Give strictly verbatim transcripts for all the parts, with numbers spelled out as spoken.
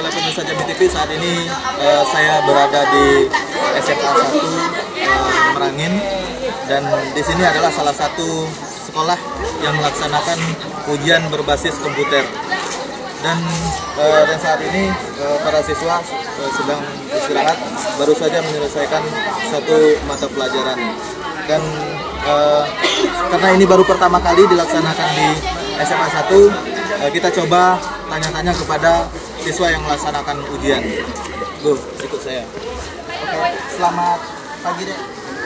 baiklah pemirsa Jambi T V, saat ini uh, saya berada di S M A satu uh, Merangin, dan di sini adalah salah satu sekolah yang melaksanakan ujian berbasis komputer. Dan, uh, dan saat ini uh, para siswa uh, sedang istirahat, baru saja menyelesaikan satu mata pelajaran. Dan uh, karena ini baru pertama kali dilaksanakan di S M A satu, uh, kita coba tanya-tanya kepada siswa yang melaksanakan ujian. Tuh, ikut saya. Oke, selamat pagi dek.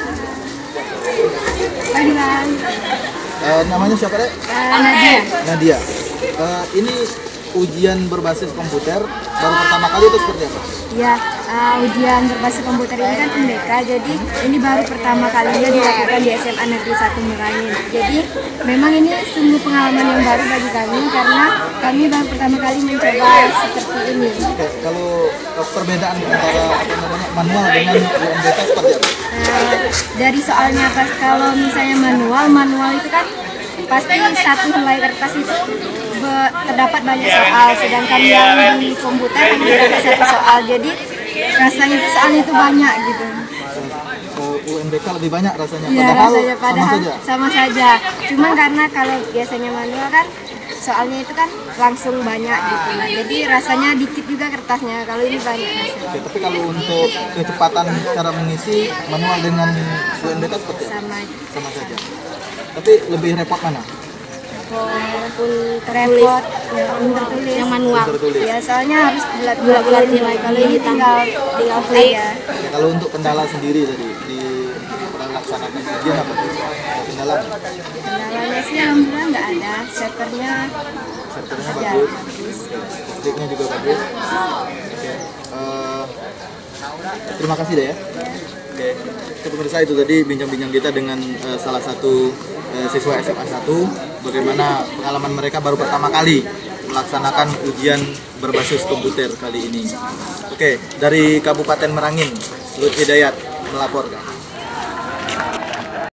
Pagi bang. Uh, namanya siapa dek? Uh, Nadia. Nadia. Uh, ini ujian berbasis komputer baru pertama kali itu seperti apa? Ya, uh, ujian berbasis komputer ini kan U M B K, jadi ini baru pertama kalinya dilakukan di S M A Negeri satu Merangin. Jadi memang ini sungguh pengalaman yang baru bagi kami karena kami baru pertama kali mencoba seperti ini. Oke, kalau perbedaan antara apa namanya manual dengan U M B K seperti apa? Uh, dari soalnya pas kalau misalnya manual, manual itu kan pasti satu helai kertas itu be- terdapat banyak soal, sedangkan yang di komputer hanya terdapat satu soal, jadi rasanya itu soalnya itu banyak gitu. Uh, U M B K lebih banyak rasanya, Iya, padahal, rasanya padahal sama saja. sama saja. Cuman karena kalau biasanya manual kan soalnya itu kan langsung banyak gitu, jadi rasanya dikit juga kertasnya. Kalau ini banyak rasanya. Oke, tapi kalau untuk kecepatan cara mengisi manual dengan U M B K seperti apa? Sama Sama saja. Tapi lebih repot mana? walaupun repot ya, untuk tulis yang manual. Tertulis. Ya soalnya harus bulat-bulat nilai. Kalau ini tinggal tinggal play ya. Oke, kalau untuk kendala sendiri tadi di melaksanakan ujian apa tuh? Ada kendala nggak? Kendalanya sih alhamdulillah nggak ada. Servernya Servernya ya, bagus, bagus. listriknya juga bagus. Oke, eh, terima kasih deh ya. Oke, itu pemirsa, itu tadi bincang-bincang kita dengan eh, salah satu eh, siswa S M A satu, bagaimana pengalaman mereka baru pertama kali melaksanakan ujian berbasis komputer kali ini. Oke, dari Kabupaten Merangin, Lut Hidayat melaporkan.